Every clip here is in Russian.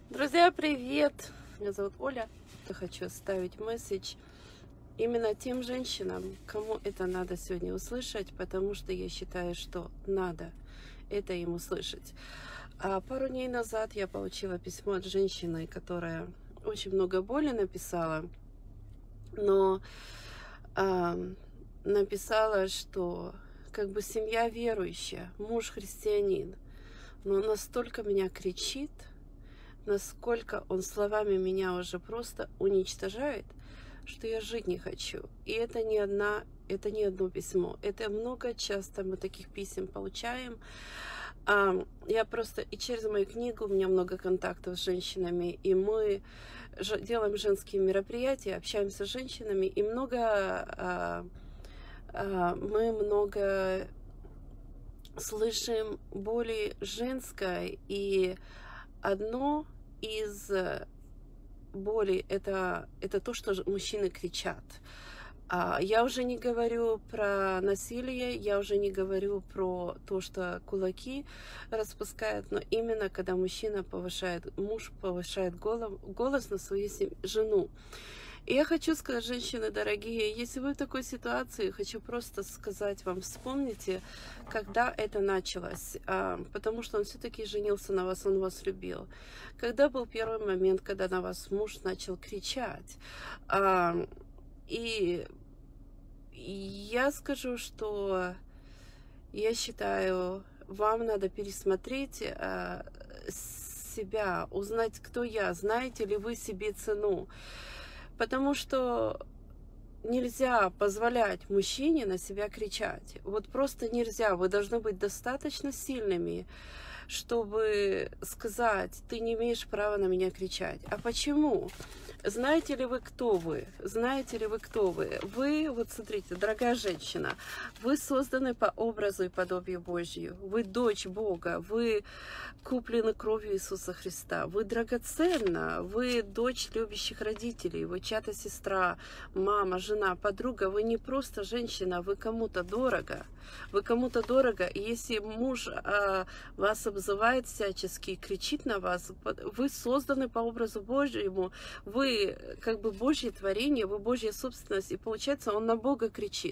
Друзья, привет! Меня зовут Оля. Я хочу оставить месседж именно тем женщинам, кому это надо сегодня услышать, потому что я считаю, что надо это им услышать. Пару дней назад я получила письмо от женщины, которая очень много боли написала, но написала, что как бы семья верующая, муж христианин, но настолько меня кричит, насколько он словами меня уже просто уничтожает, что я жить не хочу. И это не одно письмо. Это много, часто мы таких писем получаем. Я просто и через мою книгу, у меня много контактов с женщинами, и мы делаем женские мероприятия, общаемся с женщинами, и мы много слышим боли женской, и одно из болей это то, что мужчины кричат. Я уже не говорю про насилие, я уже не говорю про то, что кулаки распускают, но именно когда муж повышает голос на свою жену. И я хочу сказать, женщины дорогие, если вы в такой ситуации, хочу просто сказать вам, вспомните, когда это началось, потому что он все-таки женился на вас, он вас любил. Когда был первый момент, когда на вас муж начал кричать? И я скажу, что я считаю, вам надо пересмотреть себя, узнать, кто я, знаете ли вы себе цену. Потому что нельзя позволять мужчине на себя кричать. Вот просто нельзя. Вы должны быть достаточно сильными, чтобы сказать: ты не имеешь права на меня кричать. А почему? Знаете ли вы, кто вы? Знаете ли вы, кто вы? Вы, вот смотрите, дорогая женщина, вы созданы по образу и подобию Божью. Вы дочь Бога, вы куплены кровью Иисуса Христа. Вы драгоценна, вы дочь любящих родителей, вы чья-то сестра, мама, жена, подруга. Вы не просто женщина, вы кому-то дорого. Вы кому-то дорого, и если муж вас обзывает всячески, кричит на вас, вы созданы по образу Божьему, вы как бы Божье творение, вы Божья собственность, и получается, он на Бога кричит.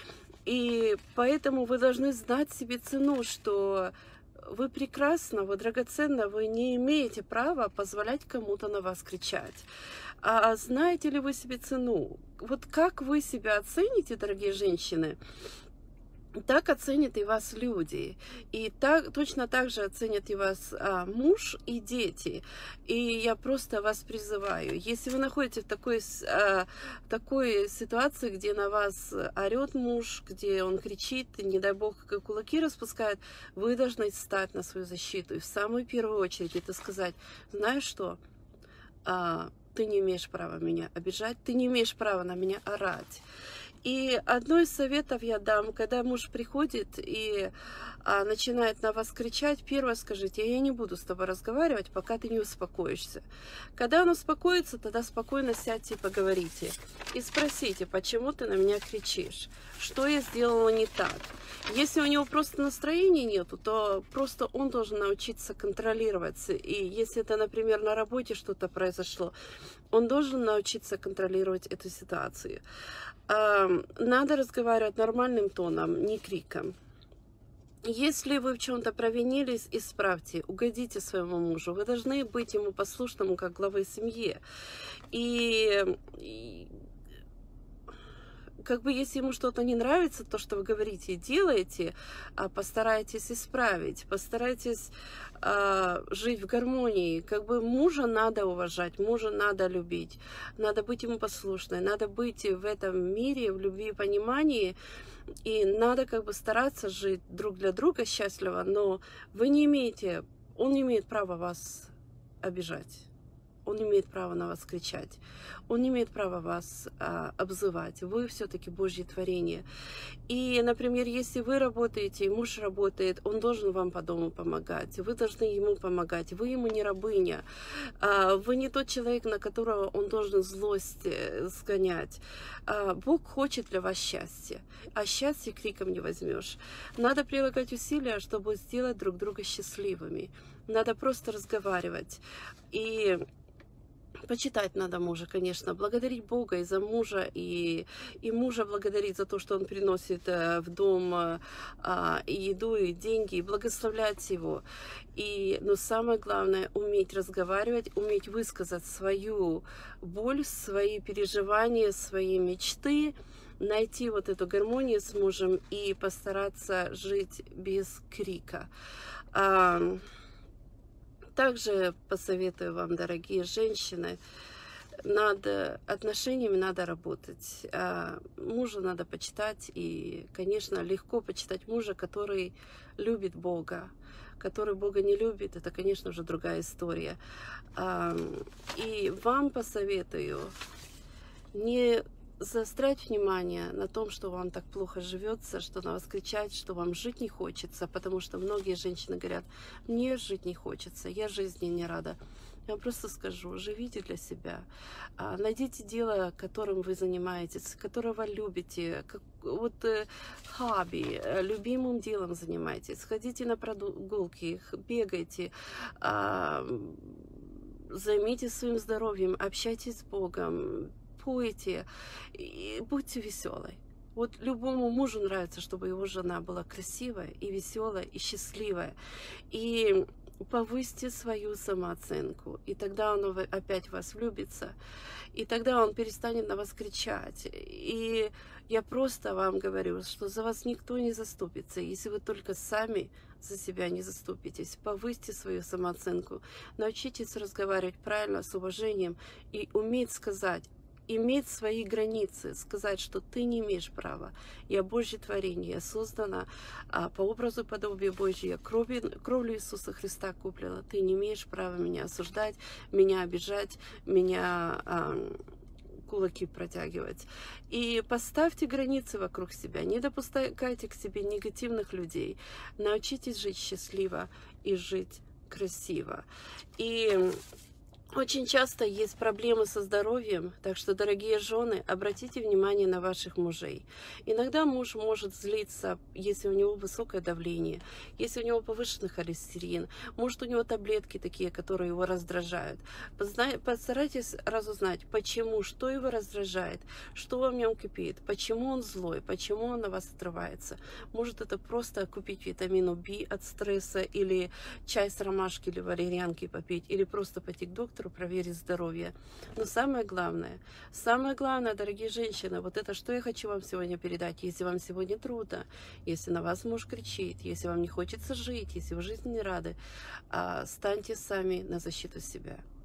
И поэтому вы должны знать себе цену, что вы прекрасны, вы драгоценны, вы не имеете права позволять кому-то на вас кричать. А знаете ли вы себе цену? Вот как вы себя оцените, дорогие женщины, так оценят и вас люди, и точно так же оценят и вас муж и дети. И я просто вас призываю, если вы находитесь в такой ситуации, где на вас орет муж, где он кричит, не дай бог, кулаки распускает, вы должны встать на свою защиту и в самую первую очередь это сказать: знаешь что, ты не имеешь права меня обижать, ты не имеешь права на меня орать. И одно из советов я дам, когда муж приходит и начинает на вас кричать, первое скажите: я не буду с тобой разговаривать, пока ты не успокоишься. Когда он успокоится, тогда спокойно сядьте и поговорите. И спросите: почему ты на меня кричишь? Что я сделала не так? Если у него просто настроения нету, то просто он должен научиться контролироваться. И если это, например, на работе что-то произошло, он должен научиться контролировать эту ситуацию. Надо разговаривать нормальным тоном, не криком. Если вы в чем-то провинились, исправьте, угодите своему мужу. Вы должны быть ему послушным, как главы семьи. И как бы если ему что-то не нравится, то, что вы говорите и делаете, постарайтесь исправить, постарайтесь жить в гармонии. Как бы мужа надо уважать, мужа надо любить, надо быть ему послушной, надо быть в этом мире, в любви и понимании, и надо как бы стараться жить друг для друга счастливо, но он не имеет права вас обижать. он имеет право на вас кричать, он не имеет права вас обзывать. Вы все-таки Божье творение. И, например, если вы работаете, и муж работает, он должен вам по дому помогать, вы должны ему помогать, вы ему не рабыня, вы не тот человек, на которого он должен злость сгонять. Бог хочет для вас счастья, а счастье криком не возьмешь. Надо прилагать усилия, чтобы сделать друг друга счастливыми. Надо просто разговаривать. И почитать надо мужа, конечно, благодарить Бога и за мужа, и мужа благодарить за то, что он приносит в дом и еду, и деньги, и благословлять его. Но самое главное, уметь разговаривать, уметь высказать свою боль, свои переживания, свои мечты, найти вот эту гармонию с мужем и постараться жить без крика. Также посоветую вам, дорогие женщины, над отношениями надо работать. Мужа надо почитать, и, конечно, легко почитать мужа, который любит Бога. Который Бога не любит, это, конечно, уже другая история. И вам посоветую не заострять внимание на том, что вам так плохо живется, что на вас кричать, что вам жить не хочется, потому что многие женщины говорят: мне жить не хочется, я жизни не рада. Я просто скажу: живите для себя, найдите дело, которым вы занимаетесь, которого любите, хобби, любимым делом занимайтесь, ходите на прогулки, бегайте, займитесь своим здоровьем, общайтесь с Богом, пойте, и будьте веселой. Вот любому мужу нравится, чтобы его жена была красивая и веселая и счастливая. И повысьте свою самооценку, и тогда он опять в вас влюбится, и тогда он перестанет на вас кричать. И я просто вам говорю, что за вас никто не заступится, если вы только сами за себя не заступитесь. Повысьте свою самооценку, научитесь разговаривать правильно, с уважением, и уметь сказать, иметь свои границы, сказать, что ты не имеешь права. Я Божье творение, я создана по образу и подобию Божьей, кровью Иисуса Христа куплена. Ты не имеешь права меня осуждать, меня обижать, меня кулаки протягивать. И поставьте границы вокруг себя, не допускайте к себе негативных людей. Научитесь жить счастливо и жить красиво. И очень часто есть проблемы со здоровьем, так что, дорогие жены, обратите внимание на ваших мужей. Иногда муж может злиться, если у него высокое давление, если у него повышенный холестерин, может, у него таблетки такие, которые его раздражают. Постарайтесь разузнать, почему, что его раздражает, что в нем кипит, почему он злой, почему он на вас отрывается. Может, это просто купить витамину В от стресса, или чай с ромашки или валерьянки попить, или просто пойти к доктору, проверить здоровье. Но самое главное, дорогие женщины, вот это, что я хочу вам сегодня передать. Если вам сегодня трудно, если на вас муж кричит, если вам не хочется жить, если вы жизни не рады, станьте сами на защиту себя.